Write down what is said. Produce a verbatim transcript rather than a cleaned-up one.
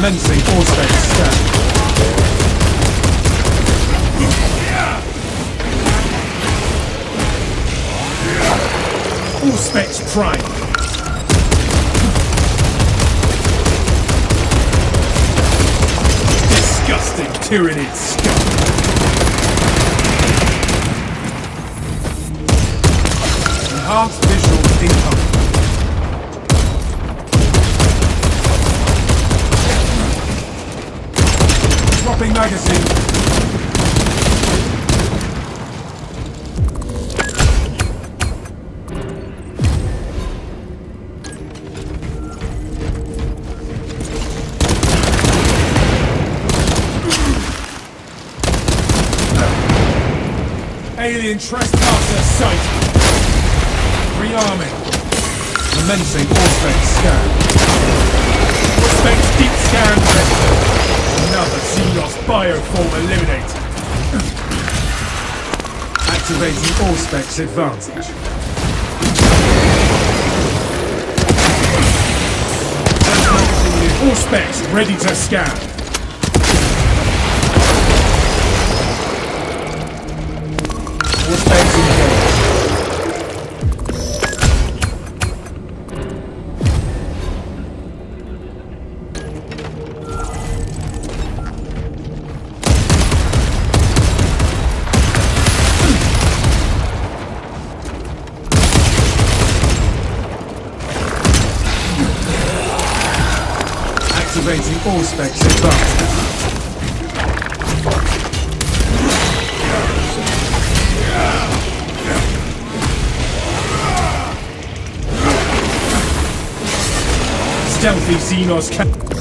Commencing Auspex Scan. Auspex Prime. Disgusting Tyranid scum. Enhanced visual income. Dropping magazine. Alien trespasser sighted. Rearming. Commencing Auspex Scan. Auspex deep scan ready. Another Xenos bioform eliminated. Activating Auspex advantage. Auspex ready to scan. Auspex engaged. Activating Auspex advantage. Stealthy Xenos can